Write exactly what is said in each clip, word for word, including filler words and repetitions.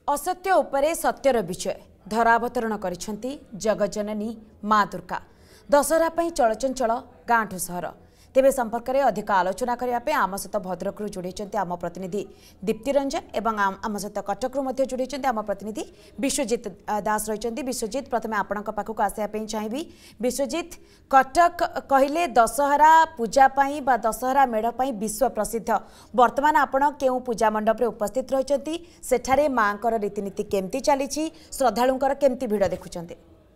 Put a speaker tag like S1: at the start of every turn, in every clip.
S1: असत्य उपरे सत्यर विजय धरावतरण करिसेंती जगज्जननी माँ दुर्गा। दशहरा पई चलचंचल गाँठू सहर। तेबे संपर्क में अधिक आलोचना करने आम सहित भद्रकू जोड़ी आम प्रतिनिधि दीप्ति रंजन एवं आम सहित कटकू जोड़ी आम प्रतिनिधि विश्वजित दास रही। विश्वजित प्रथम आपण पाखक आसापी चाहिए। विश्वजित कटक कहले दशहरा पूजापाई बा दशहरा मेढ़पाई विश्व प्रसिद्ध। वर्तमान आपण केउ पूजा मंडप उपस्थित रही सेठारे माँ रीतिनीति केमती चली श्रद्धालुंकर केमती भिड़ देखुंत?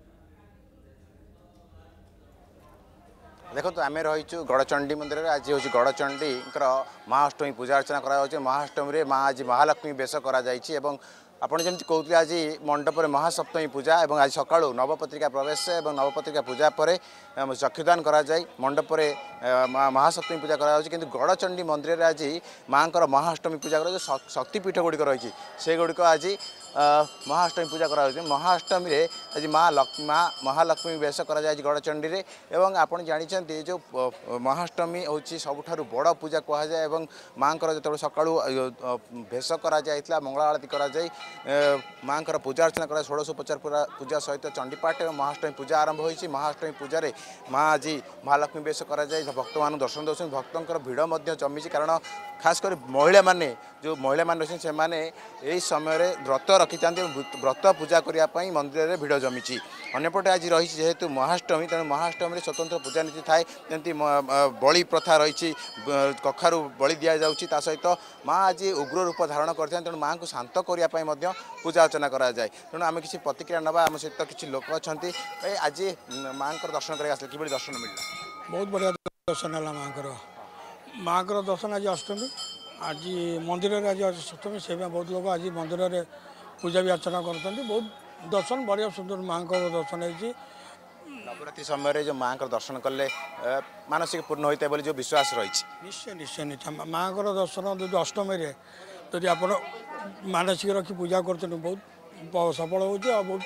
S2: देखो आम रहीचु गड़चंडी मंदिर में। आज हूँ गड़चंडी महाअष्टमी पूजा अर्चना कर महाअष्टमी माँ आज महालक्ष्मी बेश कर आपड़ जमी कहते आज मंडप में महासप्तमी पूजा और आज सका नवपत्रिका प्रवेश और नवपत्रिका पूजा पर चक्षुदान कराए मंडप में महासप्तमी पूजा कर गड़चंडी मंदिर में आज माँ महाअष्टमी पूजा कर शक्तिपीठ गुड़िक रही से गुड़िक आज महाअष्टमी पूजा कर महाअष्टमी रे आज माँ लक्ष्मी माँ महालक्ष्मी बेश कर गड़चंडी रे एवं आप जानते जो महाअष्टमी हूँ सबुठ बड़ पूजा कहुए माँ जो सका भेष कर मंगल आरती कर माँ पूजा अर्चना कर षोड़शोपचार पूजा सहित चंडीपाठ और महाअष्टमी पूजा आरंभ होती। महाअष्टमी पूजा रे माँ आज महालक्ष्मी बेश कर भक्त मान दर्शन दौरान भक्तों भिड़ जमी कारण खास कर महिला माने जो महिला मान रही यही समय व्रत रखी था व्रत पूजा करने मंदिर में भिड़ जमी। अंपटे आज रही जेहेतु महाअष्टमी तेणु महाअष्टमी स्वतंत्र पूजा नीति थाए जमी बलि प्रथा रही कखारू बलि दि जाऊँगी सहित माँ आज उग्र रूप धारण करते तेणु माँ को शांत करने पूजा अर्चना कराए तेणु आम किसी प्रतिक्रिया नवा आम सहित किसी लोक अच्छा आज माँ दर्शन करके कि दर्शन मिलला?
S3: बहुत बढ़िया दर्शन है माँ माँ दर्शन आज अष्टमी आज मंदिर में आज सप्तमी से बहुत लोग आज मंदिर में पूजा भी अर्चना करते बहुत दर्शन बढ़िया सुंदर माँ दर्शन है।
S2: नवरात्रि समय जो माँ दर्शन कले मानसिक पूर्ण होता है जो विश्वास रही
S3: निश्चय निश्चय निश्चय माँ दर्शन जो अष्टमी यदि आप मानसिक रखी पूजा करते बहुत सफल हो बहुत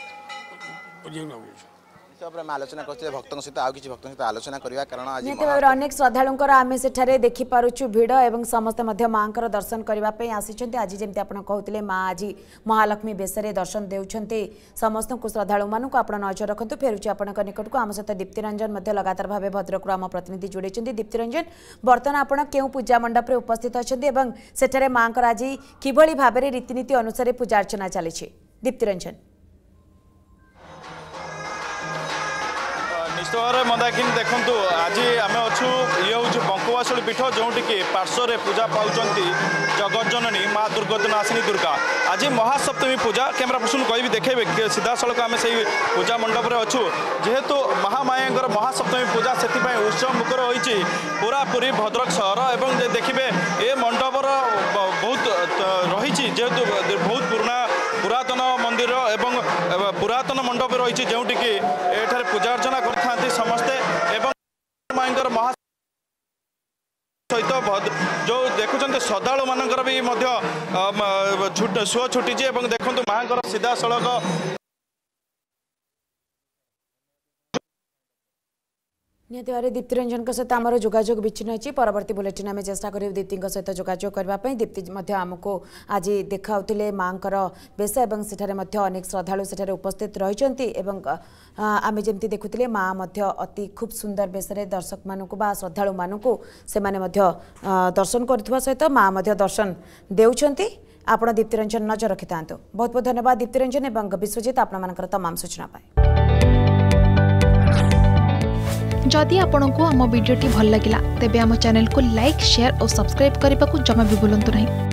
S2: आलोचना करते भक्तों सहित आउ किसी भक्तों सहित आलोचना करवा कारण आज
S1: अनेक श्रद्धालुंकर आम सेठारे देखि पारुछु भिड़ एवं समस्त मध्य माँ दर्शन करने आसी। आज जमी आप कहते माँ आज महालक्ष्मी बेसरे दर्शन देउछन्ते समस्त को श्रद्धालु मानक आप नजर रखु। फेरुची आपण निकट को आम सहित दीप्ति रंजन लगातार भाव भद्रक आम प्रतिनिधि जोड़ी। दीप्ति रंजन बर्तमान आपण केउ पूजा मंडप उपस्थित अच्छा सेठारे माँ आज किभली भाव रीतिनीति अनुसार पूजा अर्चना चली? दीप्ति रंजन
S4: निश्चित भाव में मंदाकिनी देखु आज आम अच्छु ये हूँ बंकुवासुली पीठ जोटि की पार्श्वर पूजा पाँच जगज्जननी माँ दुर्गतनाशिनी दुर्गा। आज महासप्तमी पूजा कैमरा पर्सन कह देखे सीधा सड़क आम से पूजा मंडप में अच्छु जेहेतु महामायर महासप्तमी पूजा से उत्सव मुखर होती पूरा पूरी भद्रक सहर एवं देखिए ये मंडपर बहुत रही जेहेतु बहुत पुराना पुरातन मंदिर एवं पुरातन मंडप रही जोटि की एठारे पूजा अर्चना कर समस्ते एवं महा सहित जो देखुं श्रद्धालु मानकर भी सुଅ छुटी देखु माँ सीधा सड़क
S1: निहत भाव दीप्ति रंजन सहित आमर जोगाजोग विच्छिन्न होती। परवर्ती बुलेटिन आम चेष्टा करूँ दीप्ति सहित जोगाजोग करने। दीप्ति आमको आज देखाऊे माँ बेश और सेठारे अनेक श्रद्धालु सेठारे उपस्थित रही आम जमी देखुले माँ अति खूब सुंदर बेश दर्शक मानू बा श्रद्धालु मानू से दर्शन कर सहित माँ दर्शन देउछन्ति। आपण दीप्ति रंजन नजर रखि था। बहुत बहुत धन्यवाद दीप्ति रंजन और विश्वजित आपण तमाम सूचना पाए।
S5: जदि आपंक आम भिडी भल लगा तेब आम चैनल को लाइक शेयर और सब्सक्राइब करने को जमा भी भूलु नहीं।